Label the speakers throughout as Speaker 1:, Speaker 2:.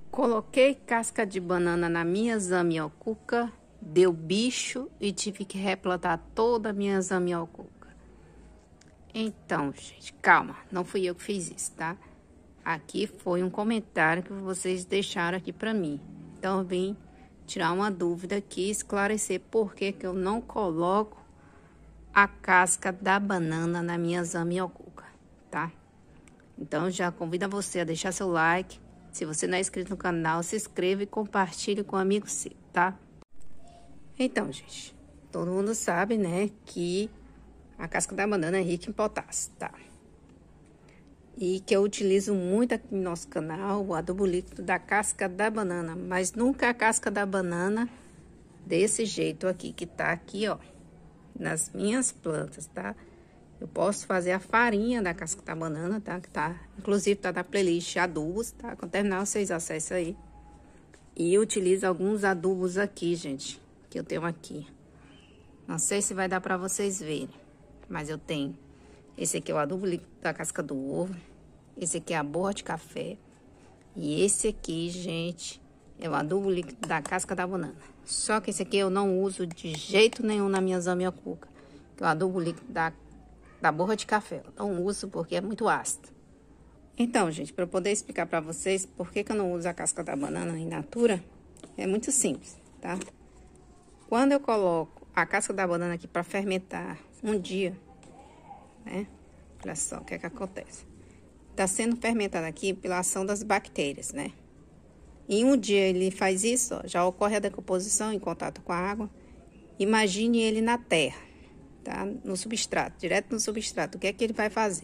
Speaker 1: Coloquei casca de banana na minha zamioculca, deu bicho e tive que replantar toda a minha zamioculca. Então, gente, calma, não fui eu que fiz isso, tá? Aqui foi um comentário que vocês deixaram aqui pra mim. Então, eu vim tirar uma dúvida aqui, esclarecer por que eu não coloco a casca da banana na minha zamioculca, tá? Então, já convido você a deixar seu like. Se você não é inscrito no canal, se inscreva e compartilhe com um amigo seu, tá? Então, gente, todo mundo sabe, né, que a casca da banana é rica em potássio, tá? E que eu utilizo muito aqui no nosso canal, o adubo líquido da casca da banana, mas nunca a casca da banana desse jeito aqui, que tá aqui, ó, nas minhas plantas, tá? Eu posso fazer a farinha da casca da banana, tá? Que tá, inclusive, tá na playlist adubos, tá? Quando terminar, vocês acessam aí. E eu utilizo alguns adubos aqui, gente, que eu tenho aqui. Não sei se vai dar pra vocês verem, mas eu tenho. Esse aqui é o adubo líquido da casca do ovo. Esse aqui é a borra de café. E esse aqui, gente, é o adubo líquido da casca da banana. Só que esse aqui eu não uso de jeito nenhum na minha zamioculca. Que é o adubo líquido da borra de café. Eu não uso porque é muito ácido. Então, gente, para eu poder explicar para vocês por que eu não uso a casca da banana in natura, é muito simples, tá? Quando eu coloco a casca da banana aqui para fermentar um dia, né? Olha só o que é que acontece. Tá sendo fermentado aqui pela ação das bactérias, né? Em um dia ele faz isso, ó, já ocorre a decomposição em contato com a água. Imagine ele na terra, tá? No substrato, direto no substrato. O que é que ele vai fazer?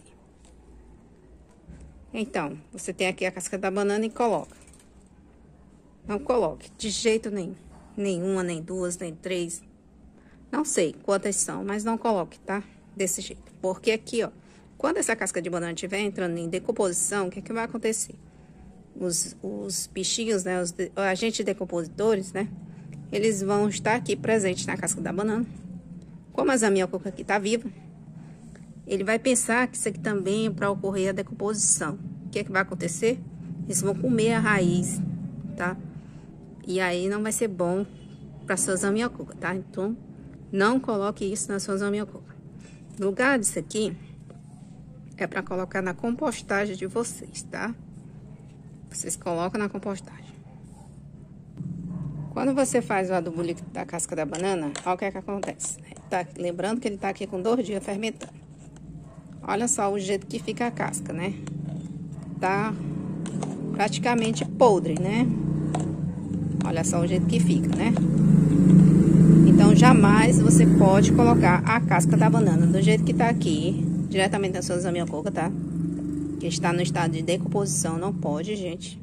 Speaker 1: Então, você tem aqui a casca da banana e coloca. Não coloque de jeito nenhum. Nenhuma, nem duas, nem três. Não sei quantas são, mas não coloque, tá? Desse jeito. Porque aqui, ó, quando essa casca de banana estiver entrando em decomposição, o que é que vai acontecer? Os bichinhos, né? Os agentes decompositores, né? Eles vão estar aqui presentes na casca da banana. Como a zamioculca aqui tá viva, ele vai pensar que isso aqui também é para ocorrer a decomposição. O que é que vai acontecer? Eles vão comer a raiz, tá? E aí não vai ser bom para sua zamioculca, tá? Então, não coloque isso na sua zamioculca. No lugar disso aqui, é para colocar na compostagem de vocês, tá? Vocês colocam na compostagem. Quando você faz o adubo líquido da casca da banana, olha o que é que acontece. Tá, lembrando que ele tá aqui com 2 dias fermentando. Olha só o jeito que fica a casca, né? Tá praticamente podre, né? Olha só o jeito que fica, né? Então, jamais você pode colocar a casca da banana do jeito que tá aqui, diretamente na sua zamioculca, tá? Que está no estado de decomposição, não pode, gente.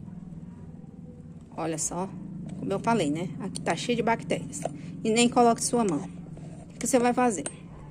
Speaker 1: Olha só, como eu falei, né? Aqui tá cheio de bactérias. E nem coloque sua mão. O que você vai fazer?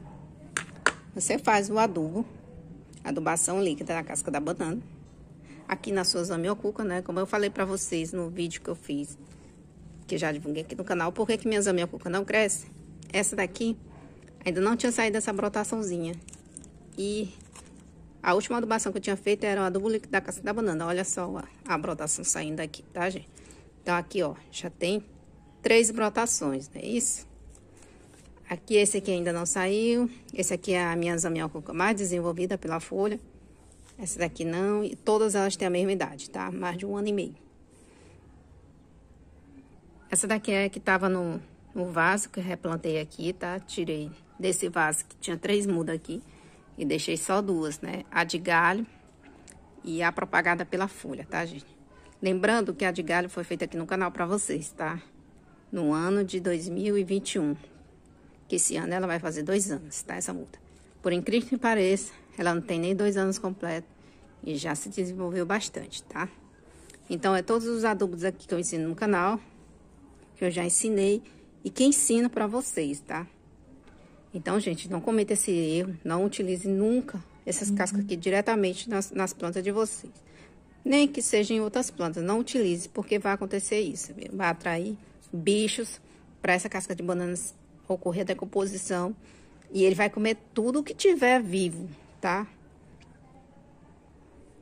Speaker 1: Você faz o adubo, adubação líquida da casca da banana, aqui na sua zamioculca, né? Como eu falei pra vocês no vídeo que eu fiz, que já divulguei aqui no canal, por que minha zamioculca não cresce? Essa daqui ainda não tinha saído dessa brotaçãozinha. E a última adubação que eu tinha feito era o adubo líquido da casca da banana. Olha só a brotação saindo aqui, tá, gente? Então, aqui, ó, já tem 3 brotações, não é isso? Aqui, esse aqui ainda não saiu. Esse aqui é a minha zamioculca mais desenvolvida pela folha. Essa daqui não. E todas elas têm a mesma idade, tá? Mais de 1 ano e meio. Essa daqui é que tava no vaso que eu replantei aqui, tá? Tirei desse vaso que tinha 3 mudas aqui. E deixei só 2, né? A de galho e a propagada pela folha, tá, gente? Lembrando que a de galho foi feita aqui no canal pra vocês, tá? No ano de 2021. Que esse ano ela vai fazer 2 anos, tá? Essa muda. Por incrível que pareça, ela não tem nem 2 anos completos. E já se desenvolveu bastante, tá? Então, é todos os adubos aqui que eu ensino no canal. Que eu já ensinei. E que ensino pra vocês, tá? Então, gente, não cometa esse erro. Não utilize nunca essas cascas aqui diretamente nas plantas de vocês. Nem que seja em outras plantas. Não utilize, porque vai acontecer isso. Viu? Vai atrair bichos para essa casca de bananas ocorrer a decomposição. E ele vai comer tudo que tiver vivo, tá?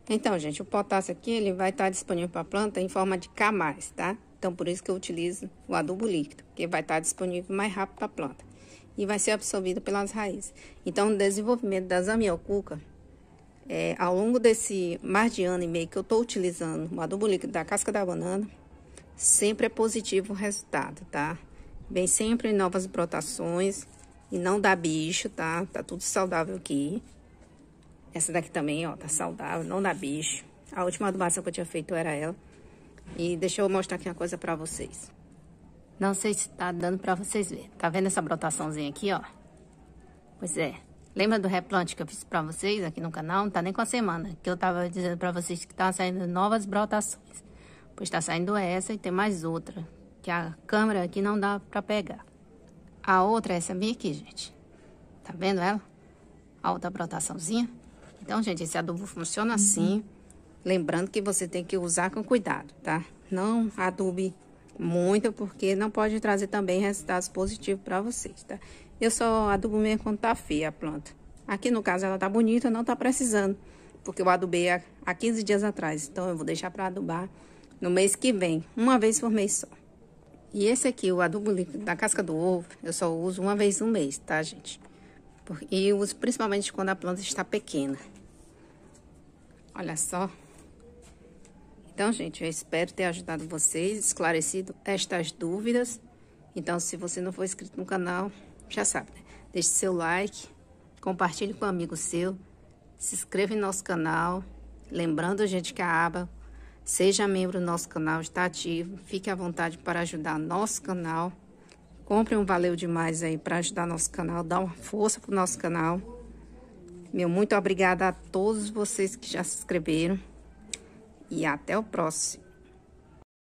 Speaker 1: Então, gente, o potássio aqui, ele vai estar disponível para a planta em forma de K+, tá? Então, por isso que eu utilizo o adubo líquido, que vai estar disponível mais rápido para a planta. E vai ser absorvido pelas raízes. Então, o desenvolvimento da zamioculca, ao longo desse mais de ano e meio que eu estou utilizando o adubo líquido da casca da banana, sempre é positivo o resultado, tá? Vem sempre novas brotações e não dá bicho, tá? Tá tudo saudável aqui. Essa daqui também, ó, tá saudável, não dá bicho. A última adubação que eu tinha feito era ela. E deixa eu mostrar aqui uma coisa pra vocês. Não sei se tá dando pra vocês verem. Tá vendo essa brotaçãozinha aqui, ó? Pois é. Lembra do replante que eu fiz pra vocês aqui no canal? Não tá nem com a semana. Que eu tava dizendo pra vocês que tá saindo novas brotações. Pois tá saindo essa e tem mais outra. Que a câmera aqui não dá pra pegar. A outra é essa minha aqui, gente. Tá vendo ela? A outra brotaçãozinha. Então, gente, esse adubo funciona assim. Lembrando que você tem que usar com cuidado, tá? Não adube muito, porque não pode trazer também resultados positivos para vocês, tá? Eu só adubo mesmo quando tá feia a planta. Aqui, no caso, ela tá bonita, não tá precisando. Porque eu adubei há 15 dias atrás. Então, eu vou deixar para adubar no mês que vem. Uma vez por mês só. E esse aqui, o adubo líquido da casca do ovo, eu só uso uma vez no mês, tá, gente? E eu uso principalmente quando a planta está pequena. Olha só. Então, gente, eu espero ter ajudado vocês, esclarecido estas dúvidas. Então, se você não for inscrito no canal, já sabe, né? Deixe seu like, compartilhe com um amigo seu, se inscreva em nosso canal. Lembrando, gente, que a aba Seja Membro do nosso canal está ativo. Fique à vontade para ajudar nosso canal. Compre um Valeu Demais aí para ajudar nosso canal, dar uma força pro nosso canal. Meu muito obrigada a todos vocês que já se inscreveram. E até o próximo.